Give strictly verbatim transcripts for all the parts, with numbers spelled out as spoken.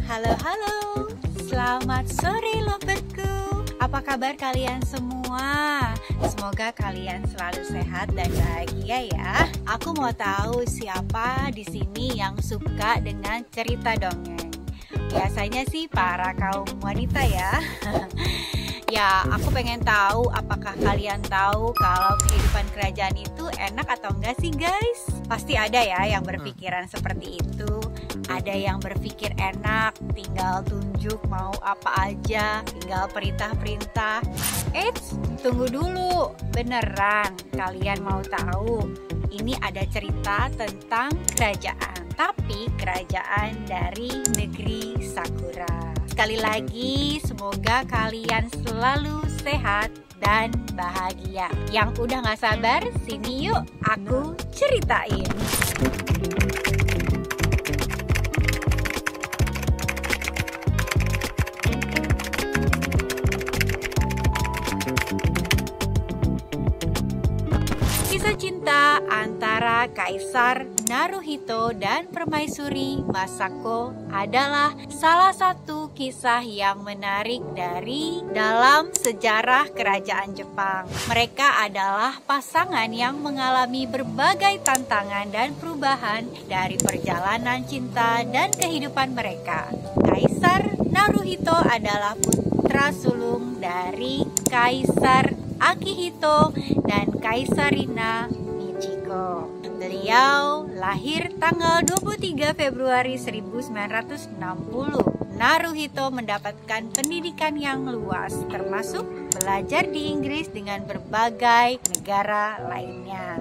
Halo halo, selamat sore loverku. Apa kabar kalian semua? Semoga kalian selalu sehat dan bahagia ya. Aku mau tahu siapa di sini yang suka dengan cerita dongeng. Biasanya sih para kaum wanita ya. Ya, aku pengen tahu apakah kalian tahu kalau kehidupan kerajaan itu enak atau enggak sih guys? Pasti ada ya yang berpikiran seperti itu. Ada yang berpikir enak, tinggal tunjuk mau apa aja, tinggal perintah-perintah. Eits, tunggu dulu, beneran kalian mau tahu? Ini ada cerita tentang kerajaan, tapi kerajaan dari negeri Sakura. Sekali lagi, semoga kalian selalu sehat dan bahagia. Yang udah gak sabar, sini yuk aku ceritain. Kisah cinta antara Kaisar Naruhito dan Permaisuri Masako adalah salah satu kisah yang menarik dari dalam sejarah kerajaan Jepang. Mereka adalah pasangan yang mengalami berbagai tantangan dan perubahan dari perjalanan cinta dan kehidupan mereka. Kaisar Naruhito adalah putra sulung dari Kaisar Akihito dan Kaisarina Michiko. Beliau lahir tanggal dua puluh tiga Februari seribu sembilan ratus enam puluh. Naruhito mendapatkan pendidikan yang luas, termasuk belajar di Inggris dengan berbagai negara lainnya.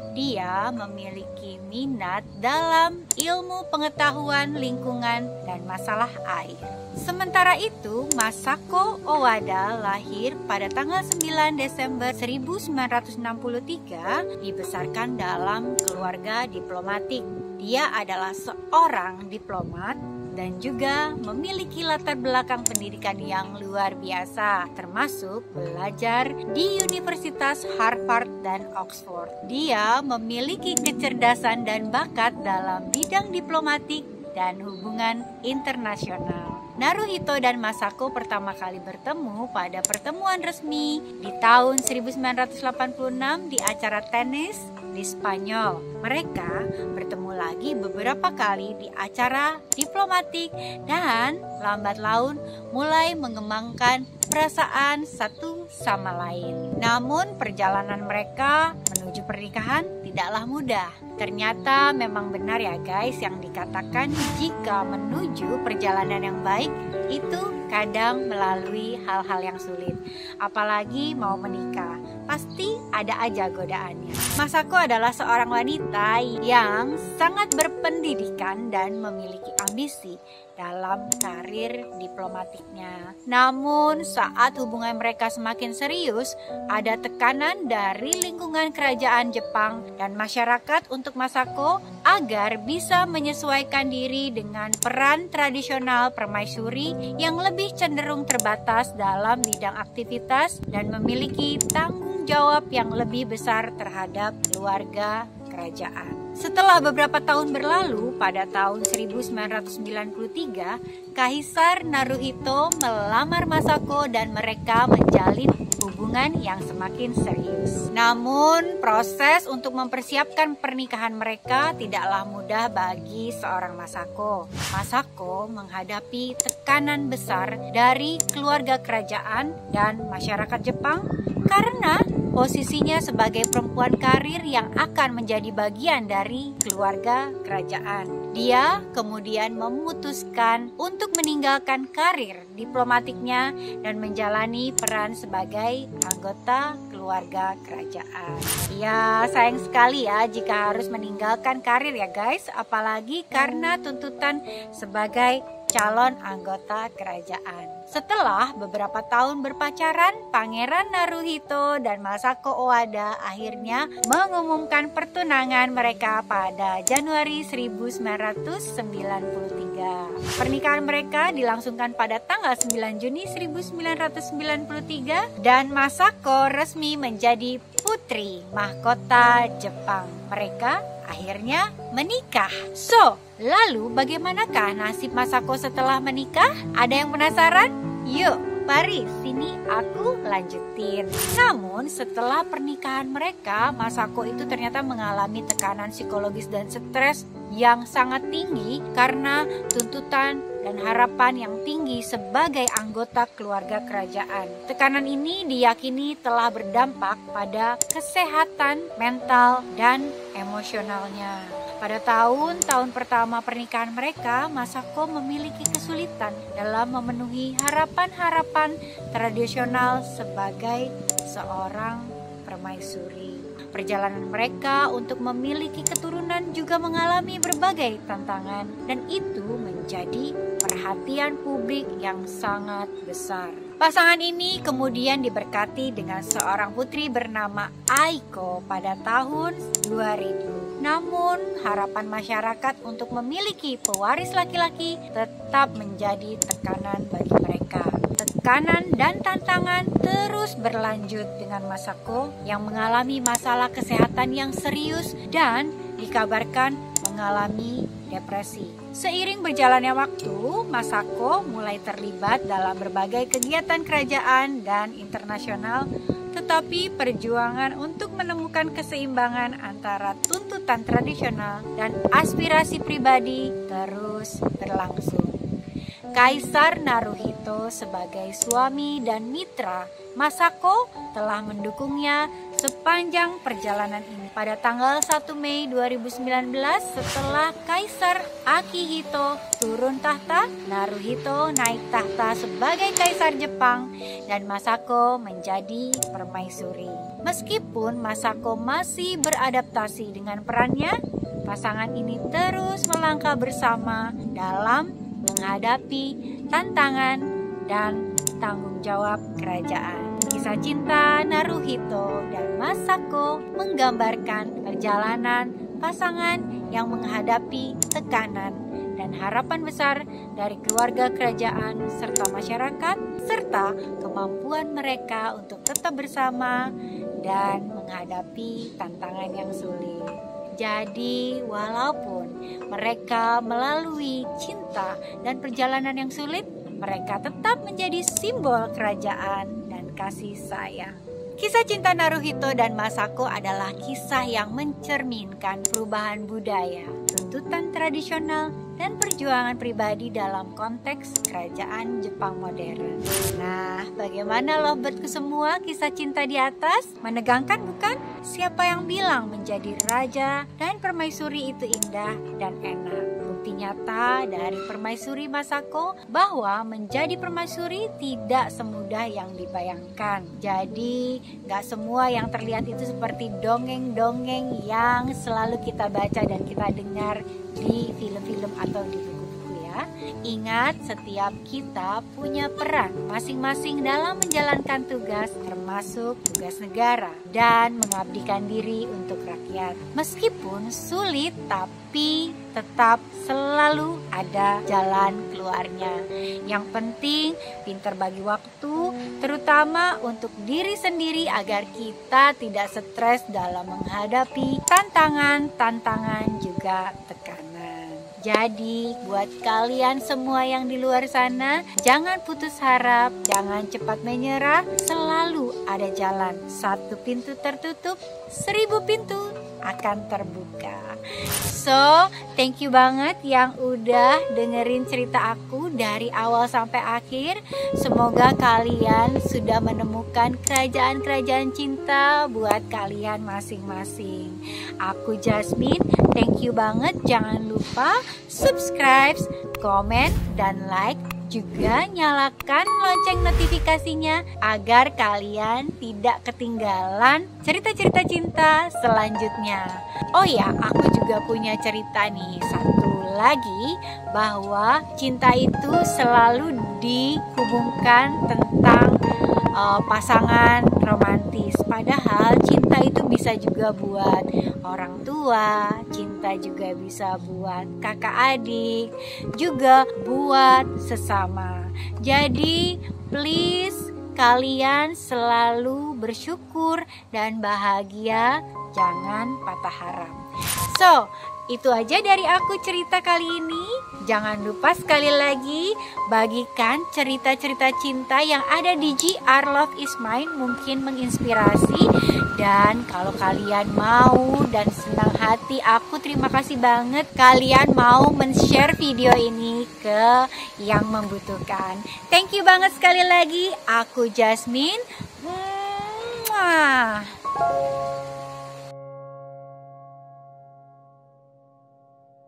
Dia memiliki minat dalam ilmu pengetahuan lingkungan dan masalah air. Sementara itu, Masako Owada lahir pada tanggal sembilan Desember seribu sembilan ratus enam puluh tiga, dibesarkan dalam keluarga diplomatik. Dia adalah seorang diplomat dan juga memiliki latar belakang pendidikan yang luar biasa, termasuk belajar di Universitas Harvard dan Oxford. Dia memiliki kecerdasan dan bakat dalam bidang diplomatik dan hubungan internasional. Naruhito dan Masako pertama kali bertemu pada pertemuan resmi di tahun seribu sembilan ratus delapan puluh enam di acara tenis di Spanyol. Mereka bertemu lagi beberapa kali di acara diplomatik dan lambat laun mulai mengembangkan perasaan satu sama lain. Namun perjalanan mereka menuju pernikahan tidaklah mudah. Ternyata memang benar ya guys yang dikatakan jika menuju perjalanan yang baik itu kadang melalui hal-hal yang sulit. Apalagi mau menikah, pasti ada aja godaannya. Masako adalah seorang wanita yang sangat berpendidikan dan memiliki ambisi dalam karir diplomatiknya. Namun saat hubungan mereka semakin serius, ada tekanan dari lingkungan kerajaan Jepang dan masyarakat untuk Masako agar bisa menyesuaikan diri dengan peran tradisional permaisuri yang lebih cenderung terbatas dalam bidang aktivitas dan memiliki tanggung jawab yang lebih besar terhadap keluarga kerajaan. Setelah beberapa tahun berlalu, pada tahun seribu sembilan ratus sembilan puluh tiga, Kaisar Naruhito melamar Masako dan mereka menjalin hubungan yang semakin serius. Namun, proses untuk mempersiapkan pernikahan mereka tidaklah mudah bagi seorang Masako. Masako menghadapi tekanan besar dari keluarga kerajaan dan masyarakat Jepang karena posisinya sebagai perempuan karir yang akan menjadi bagian dari keluarga kerajaan. Dia kemudian memutuskan untuk meninggalkan karir diplomatiknya dan menjalani peran sebagai anggota keluarga kerajaan. Ya, sayang sekali ya jika harus meninggalkan karir ya guys, apalagi karena tuntutan sebagai calon anggota kerajaan. Setelah beberapa tahun berpacaran, Pangeran Naruhito dan Masako Owada akhirnya mengumumkan pertunangan mereka pada Januari seribu sembilan ratus sembilan puluh tiga. Pernikahan mereka dilangsungkan pada tanggal sembilan Juni seribu sembilan ratus sembilan puluh tiga dan Masako resmi menjadi putri mahkota Jepang. Mereka akhirnya menikah. So, lalu bagaimanakah nasib Masako setelah menikah? Ada yang penasaran? Yuk, mari sini aku lanjutin. Namun setelah pernikahan mereka, Masako itu ternyata mengalami tekanan psikologis dan stres yang sangat tinggi karena tuntutan dan harapan yang tinggi sebagai anggota keluarga kerajaan. Tekanan ini diyakini telah berdampak pada kesehatan mental dan emosionalnya. Pada tahun-tahun pertama pernikahan mereka, Masako memiliki kesulitan dalam memenuhi harapan-harapan tradisional sebagai seorang permaisuri. Perjalanan mereka untuk memiliki keturunan juga mengalami berbagai tantangan, dan itu menjadi perhatian publik yang sangat besar. Pasangan ini kemudian diberkati dengan seorang putri bernama Aiko pada tahun dua ribu. Namun, harapan masyarakat untuk memiliki pewaris laki-laki tetap menjadi tekanan bagi mereka. Tekanan dan tantangan terus berlanjut dengan Masako yang mengalami masalah kesehatan yang serius dan dikabarkan mengalami depresi. Seiring berjalannya waktu, Masako mulai terlibat dalam berbagai kegiatan kerajaan dan internasional, tetapi perjuangan untuk menemukan keseimbangan antara tuntutan tradisional dan aspirasi pribadi terus berlangsung. Kaisar Naruhito sebagai suami dan mitra Masako telah mendukungnya sepanjang perjalanan ini. Pada tanggal satu Mei dua ribu sembilan belas, setelah Kaisar Akihito turun tahta, Naruhito naik tahta sebagai Kaisar Jepang dan Masako menjadi permaisuri. Meskipun Masako masih beradaptasi dengan perannya, pasangan ini terus melangkah bersama dalam menghadapi tantangan dan tanggung jawab kerajaan. Kisah cinta Naruhito dan Masako menggambarkan perjalanan pasangan yang menghadapi tekanan dan harapan besar dari keluarga kerajaan serta masyarakat, serta kemampuan mereka untuk tetap bersama dan menghadapi tantangan yang sulit. Jadi, walaupun mereka melalui cinta dan perjalanan yang sulit, mereka tetap menjadi simbol kerajaan dan kasih sayang. Kisah cinta Naruhito dan Masako adalah kisah yang mencerminkan perubahan budaya, tuntutan tradisional, dan perjuangan pribadi dalam konteks kerajaan Jepang modern. Nah, bagaimana lovebird semua kisah cinta di atas? Menegangkan bukan? Siapa yang bilang menjadi raja dan permaisuri itu indah dan enak? Bukti nyata dari permaisuri Masako bahwa menjadi permaisuri tidak semudah yang dibayangkan. Jadi, gak semua yang terlihat itu seperti dongeng-dongeng yang selalu kita baca dan kita dengar di film-film atau di buku-buku ya. Ingat, setiap kita punya peran masing-masing dalam menjalankan tugas, termasuk tugas negara, dan mengabdikan diri untuk rakyat. Meskipun sulit, tapi tetap selalu ada jalan keluarnya. Yang penting pintar bagi waktu, terutama untuk diri sendiri agar kita tidak stres dalam menghadapi tantangan-tantangan juga tekanan. Jadi buat kalian semua yang di luar sana, jangan putus harap, jangan cepat menyerah, selalu ada jalan. Satu pintu tertutup, seribu pintu akan terbuka. So, thank you banget yang udah dengerin cerita aku dari awal sampai akhir. Semoga kalian sudah menemukan kerajaan-kerajaan cinta buat kalian masing-masing. Aku Jasmine, thank you banget. Jangan lupa subscribe, komen, dan like. Juga nyalakan lonceng notifikasinya agar kalian tidak ketinggalan cerita-cerita cinta selanjutnya. Oh ya, aku juga punya cerita nih, satu lagi, bahwa cinta itu selalu dihubungkan tentang uh, pasangan romantis. Padahal cinta itu bisa juga buat orang tua, cinta juga bisa buat kakak adik, juga buat sesama. Jadi please kalian selalu bersyukur dan bahagia, jangan patah harapan. So, itu aja dari aku cerita kali ini. Jangan lupa sekali lagi bagikan cerita-cerita cinta yang ada di G R Love Is Mine, mungkin menginspirasi. Dan kalau kalian mau dan senang hati, aku terima kasih banget kalian mau men-share video ini ke yang membutuhkan. Thank you banget sekali lagi. Aku Jasmine. Mwah.